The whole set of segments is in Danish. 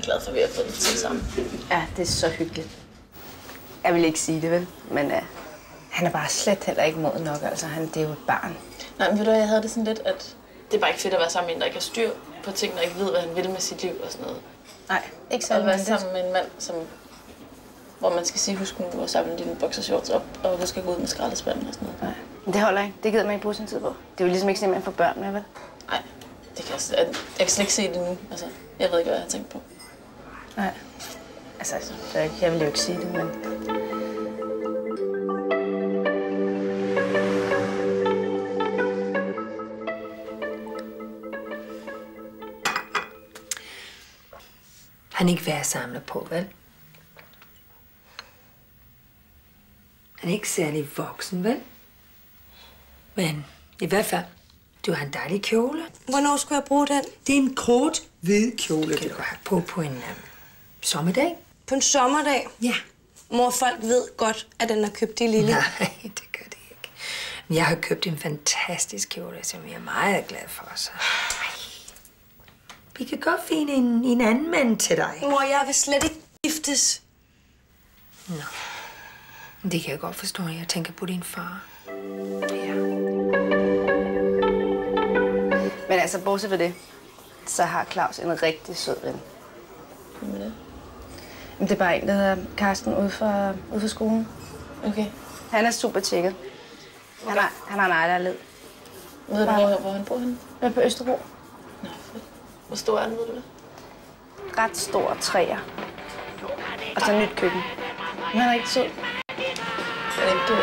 glad for, at vi har fået det til sammen. Ja, det er så hyggeligt. Jeg vil ikke sige det, vel? Men han er bare slet heller ikke moden nok. Altså, det er jo et barn. Nej, men ved du, jeg havde det sådan lidt, at det er bare ikke fedt at være sammen med en, der ikke har styr på ting, der ikke ved, hvad han vil med sit liv og sådan noget. Nej, ikke så at være sammen med en mand, hvor man skal sige, husk nu at samle dine boxershorts op, og husk at gå ud med skraldespanden og sådan noget. Nej, men det holder ikke. Det gider man ikke bruge sin tid på. Det er jo ligesom ikke sådan, man får børn med, vel? Nej, det kan jeg kan slet ikke se det nu. Altså, jeg ved ikke, hvad jeg har tænkt på. Nej, altså, jeg vil jo ikke sige det, men... Han er ikke værd at samle på, vel? Han er ikke særlig voksen, vel? Men i hvert fald, du har en dejlig kjole. Hvornår skulle jeg bruge den? Det er en kort, hvid kjole, kan du have på en sommerdag. På en sommerdag? Ja. Mor, folk ved godt, at den er købt i Lille. Nej, det gør det ikke. Men jeg har købt en fantastisk kjole, som jeg er meget glad for. Så. Vi kan godt finde en anden mand til dig. Mor, jeg vil slet ikke giftes. Nå. Det kan jeg godt forstå, når jeg tænker på din far. Ja. Men altså, bortset fra det, så har Claus en rigtig sød ven. Hvem er det? Men det er bare en, der hedder Karsten ude for skolen. Okay. Han er super tjekket. Okay. Han har en ejerlejlighed. Ved du, hvor han bor henne? Jeg er på Østerbro. Nå, fedt. Hvor stor er den, ved du det? Ret stor træer. Og så nyt køkken. Men han er rigtig sød. Er det ikke...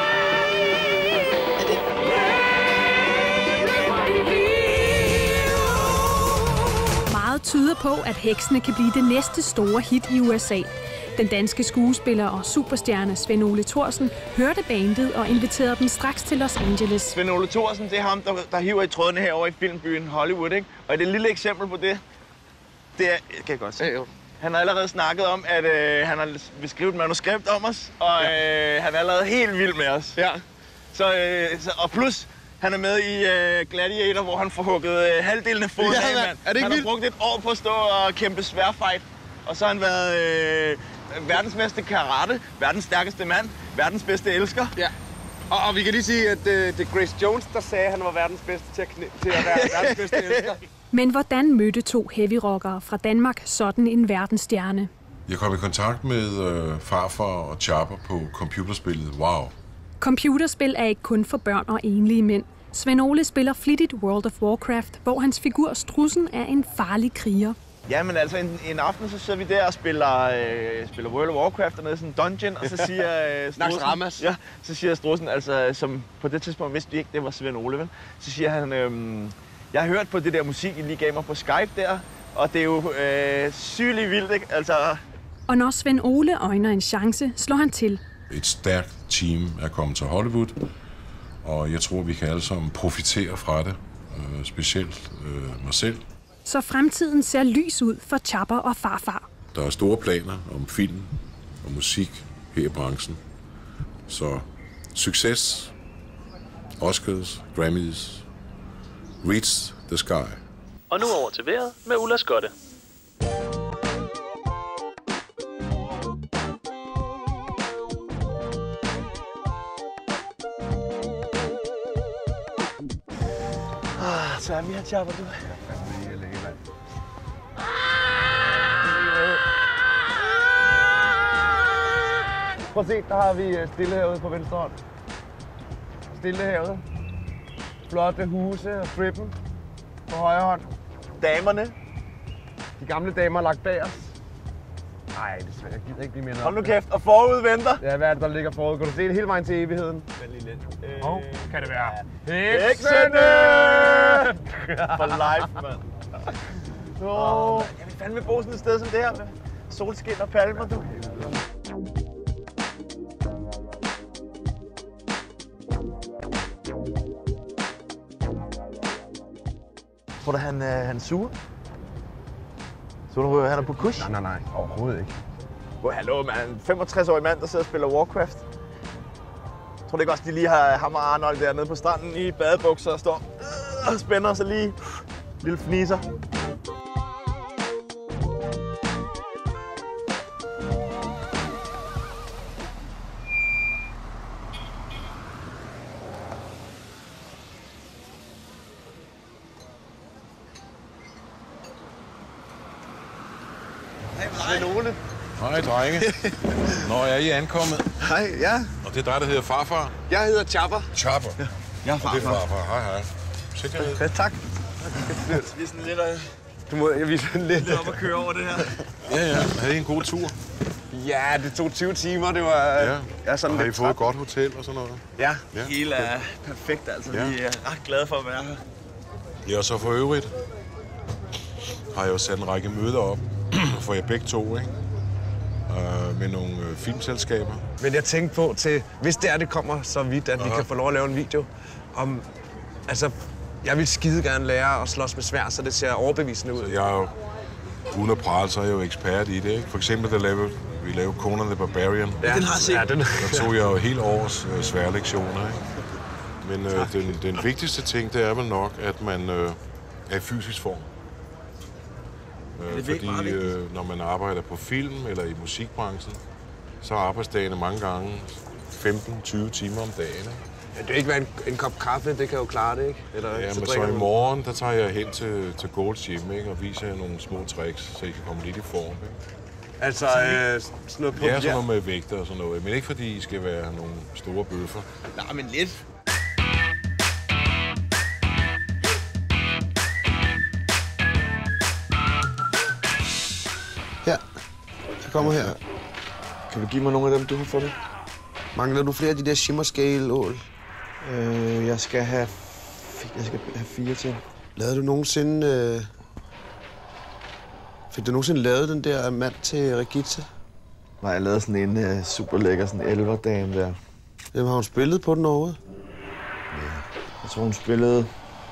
Meget tyder på, at Heksene kan blive det næste store hit i USA. Den danske skuespiller og superstjerne Svend Ole Thorsen hørte bandet og inviterede dem straks til Los Angeles. Svend Ole Thorsen, det er ham, der hiver i trådene herovre i filmbyen Hollywood, ikke? Og det lille eksempel på det er... Kan jeg godt se. Ja, jo. Han har allerede snakket om, at han har beskrevet et manuskript om os, og han er allerede helt vild med os. Ja. Og plus, han er med i Gladiator, hvor han får hugget halvdelen af foden af, mand. Er det ikke han har brugt et år på at stå og kæmpe sværfight, og så har han været verdensmester karate, verdens stærkeste mand, verdens bedste elsker. Ja. Og vi kan lige sige, at det er Grace Jones, der sagde, at han var verdens bedste til at være verdens bedste elsker. Men hvordan mødte to heavy-rockere fra Danmark sådan en verdensstjerne? Jeg kom i kontakt med farfar og Chopper på computerspillet WoW. Computerspil er ikke kun for børn og enlige mænd. Svend Ole spiller flittigt World of Warcraft, hvor hans figur Strussen er en farlig kriger. Ja, men altså en aften, så sidder vi der og spiller World of Warcraft dernede i sådan en dungeon, og så siger Strussen... Ja, så siger Strussen, altså, som på det tidspunkt vidste vi ikke, det var Svend Ole, vel? Så siger han, jeg har hørt på det der musik, I lige gav mig på Skype der, og det er jo sygeligt vildt, ikke? Altså... Og når Svend Ole øjner en chance, slår han til. Et stærkt team er kommet til Hollywood, og jeg tror, vi kan alle sammen profitere fra det, specielt mig selv. Så fremtiden ser lys ud for Chopper og farfar. Der er store planer om film og musik her i branchen. Så succes, Oscars, Grammys, reach the sky. Og nu over til vejret med Ulla Skotte. Så er vi her, Chopper, du. Prøv at se, der har vi Stillehavet på venstre hånd. Stillehavet. Flotte huse og strippen på højre hånd. Damerne. De gamle damer er lagt bag os. Nej, desværre. Jeg gider ikke blive mindre. Hold nu kæft. Og forud venter. Ja, hvad er det, der ligger forud? Kan du se det hele vejen til evigheden? Vent lige lidt. Kan det være? Heksene! For life, mand. Jeg vil fandme bo sådan et sted som det her med solskin og palmer, du. Tror du, han er sur? Tror du, han er på kush? Nej, overhovedet ikke. Hallo, mand. En 65-årig mand, der sidder og spiller Warcraft. Tror du ikke også, de lige har ham og Arnold dernede på stranden i badebukser og står og spænder sig lige lille fniser? Svend Ole. Hej, drenge. Nå, er I ankommet? Hej, ja. Og det er dig, der hedder farfar? Jeg hedder Chapper. Chapper? Ja. Jeg er farfar. Og det er farfar. Hej, hej. Sæt jer ned. Ja, tak. Vi er sådan lidt Du må lidt op og køre over det her. Ja. Havde I en god tur? Ja, det tog 20 timer. Det var... Ja. Sådan har I lidt fået et godt hotel og sådan noget? Ja. Det hele er perfekt, altså. Ja. Vi er ret glade for at være her. Ja, og så for øvrigt har jeg jo sat en række møder op for jer begge to, ikke? Med nogle filmselskaber. Men jeg tænkte på til, hvis det kommer så vidt, at vi kan få lov at lave en video om... Altså, jeg vil skide gerne lære at slås med sværd, så det ser overbevisende ud. Jeg er jo, uden at prale, så er jeg jo ekspert i det, ikke? For eksempel, vi lavede Conan the Barbarian. Ja, den har jeg set. Ja, Der tog jeg jo helt års sværlektioner, ikke? Men den vigtigste ting, det er vel nok, at man er i fysisk form. Fordi når man arbejder på film eller i musikbranchen, så er arbejdsdagene mange gange 15-20 timer om dagen. Ikke? Ja, det er ikke være en kop kaffe, det kan jo klare det, ikke? Eller, ja, men så i morgen, der tager jeg hen til Gold's Gym, ikke? Og viser jer nogle små tricks, så I kan komme lidt i form. Ikke? Altså sådan noget på... Ja, sådan noget med vægter og sådan noget. Men ikke fordi I skal være nogle store bøffer. Nej, men lidt. Her. Jeg kommer her. Kan du give mig nogle af dem, du har fundet? Mangler du flere af de der shimmer scale ål? Jeg skal have 4 til. Lavede du nogensinde... Fik du nogensinde lavet den der mand til Regitze? Nej, jeg lavede sådan en super lækker sådan elverdame der. Jamen, har hun spillet på den overhovedet? Ja. Jeg tror, hun spillede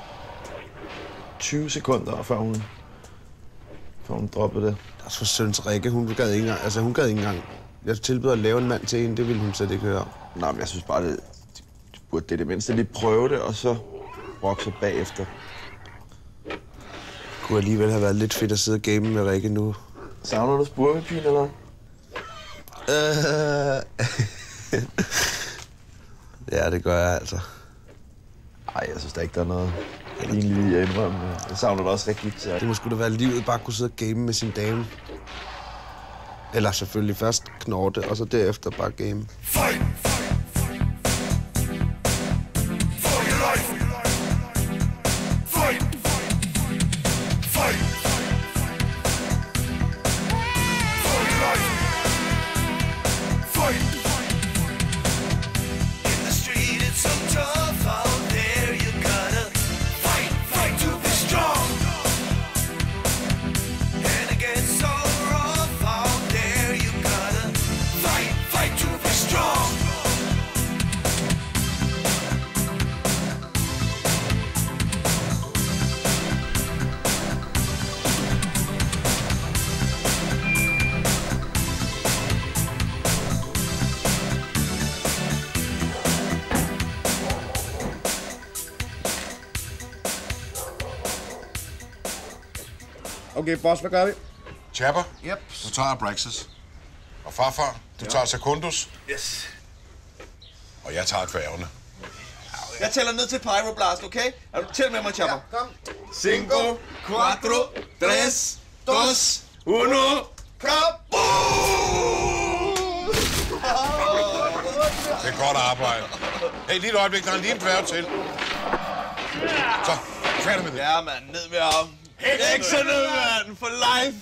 20 sekunder, før hun droppede det. Det er også for søns Rikke. Hun gad ikke engang. Altså, hun gad ikke engang. Jeg tilbyder at lave en mand til hende. Det ville hun slet ikke høre. Nej, men jeg synes bare, det burde det mindste lige prøve det, og så rokke bagefter. Det kunne alligevel have været lidt fedt at sidde og game med Rikke nu. Savner du spurvepin, eller? Ja, det gør jeg altså. Ej, jeg synes da ikke, der er noget egentlig at indrømme. Jeg savner det også rigtig. Det må sgu da være livet, bare kunne sidde og game med sin dame. Eller selvfølgelig først knorte, og så derefter bare game. Fight! For your life! Fight! Fight! For your life! Fight! In the street it's so tough out there, you gotta fight, fight to be strong. And it gets so rough out there, you gotta fight, fight to be strong. Okay, boss, hvad gør vi? Chapper, Yep. du tager Abraxas. Og farfar, du tager Secundus. Yes. Og jeg tager dværgene. Jeg tæller ned til Pyroblast, okay? Er du tæl med mig, Chapper? Ja, kom. 5, 4, 3, 2, 1, kaboom! Det er godt arbejde. Hey, lige et øjeblik, der er lige en dværg til. Så, færdig med det. Ja, mand, ned med ham. Heksene, mand, for life!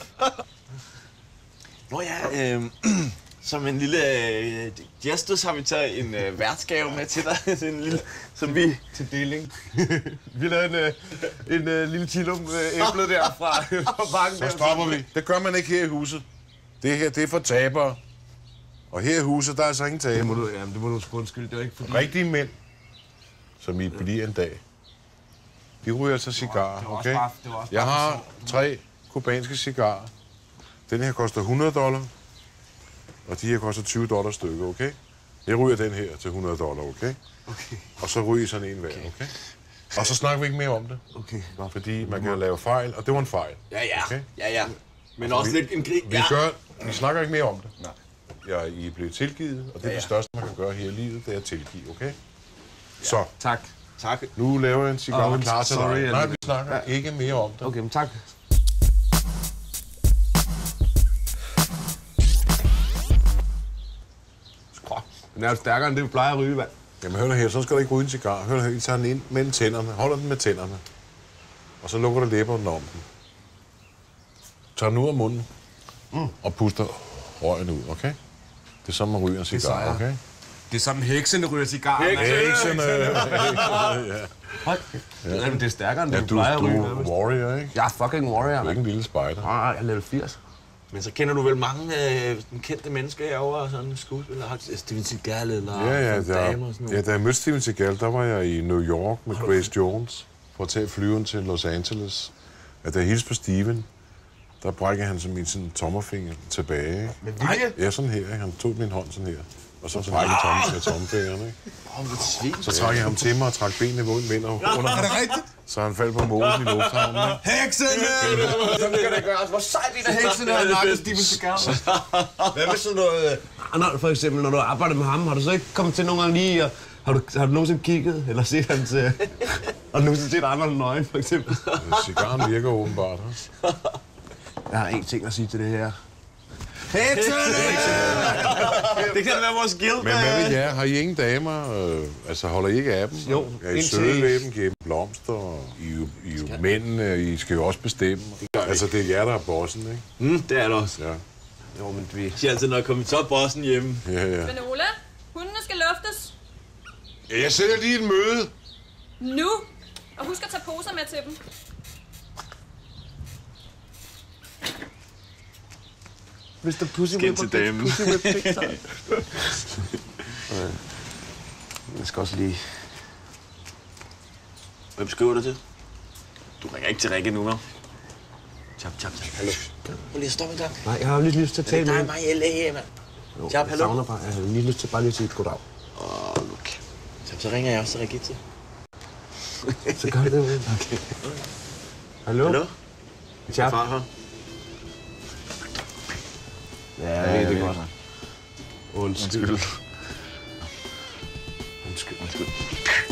Nå ja, som en lille gestus har vi taget en værtsgave med til dig. En lille, som vi... Til deling. Vi lavede en lille chilum æble der fra bakken. Så stopper vi. Det gør man ikke her i huset. Det her, det er for tabere. Og her i huset, der er altså ingen taber. Det må du sgu undskylde. Det var ikke fordi... Rigtige mænd, som I bliver en dag. De ryger altså cigarer, okay? Jeg har 3 kubanske cigarer. Den her koster $100, og de her koster $20 stykket, okay? Jeg ryger den her til $100, okay? Okay. Og så ryger sådan en hver, okay? Og så snakker vi ikke mere om det. Okay. Fordi man kan lave fejl, og det var en fejl. Ja, ja. Okay? Ja, ja. Men også lidt en grin. Vi snakker ikke mere om det. Nej. I er blevet tilgivet, og det er det største, man kan gøre her i livet, det er at tilgive, okay? Så. Tak. Tak. Nu laver jeg en cigar klar til dig. Nej, vi snakker ikke mere om det. Okay, men tak. Den er jo stærkere end det, du plejer at ryge, mand. Jamen hør nu her, så skal du ikke ryge en cigar. Hør nu her, I tager den ind mellem tænderne. Holder den med tænderne. Og så lukker du læberne om den. Tag den ud af munden. Og puster røgen ud, okay? Det er sådan, man ryger en cigar, okay? Det er sådan, heksene ryger cigarer. Heksene, ja. Ja. Det er stærkere end det, du plejer at ryge. Du er warrior, ikke? Jeg er fucking warrior. Du er ikke en lille spejder. Nej, jeg er level 80. Men så kender du vel mange kendte mennesker herovre, sådan skuespillere, Steven Seagal eller damer og sådan noget? Ja, da jeg mødte Steven Seagal, der var jeg i New York med Grace Jones for at tage flyveren til Los Angeles. Da jeg hilste på Steven, der brækkede han min tommelfinger tilbage. Med vilje? Ja, sådan her. Ikke? Han tog min hånd sådan her. Og så brækkede tommelfingeren, ikke? Så trak jeg ham til mig og trak benene under. Er det rigtigt? Så han faldt på måsen i lufthavnen. Heksene! Sådan kan det gøres. Hvor sejt en af heksene har nakket Steven Seagal. Hvad med sådan noget... Arnold, for eksempel, når du arbejder med ham, har du så ikke kommet til nogle gange lige... Har du nogensinde kigget, eller set hans... Har du nogensinde set Arnold nøgen, for eksempel? Cigaren virker åbenbart. Jeg har én ting at sige til det her. Heksene! Det kan være vores guild. Men hvad med jer? Har I ingen damer? Altså holder I ikke af dem? Jo. Er I søde ved dem, giver dem blomster? I er jo mændene, I skal jo også bestemme. Altså det er jer, der er bossen, ikke? Det er det også. Ja. Jo, men vi... Det er altid, når jeg kommer så bossen hjemme. Ja. Men Ola, hundene skal luftes. Ja, jeg sætter lige et møde. Nu! Og husk at tage poser med til dem. Mr. Pussy Skæld til damen. Jeg skal også lige... Hvem skriver du til? Du ringer ikke til Rikke nu, hva'? Chap. Hallo. Prøv lige at stoppe en gang. Nej, jeg har lige lyst til at tale med dig. Det er mig i LA, mand. Chap, hallo. Jeg har lige lyst til bare lige at sige et goddag. Okay. Så ringer jeg også til Rikke til. Så gør det, mand. Okay. Hallo? Chap. Far her. Ja, det er godt. Undskyld. Undskyld.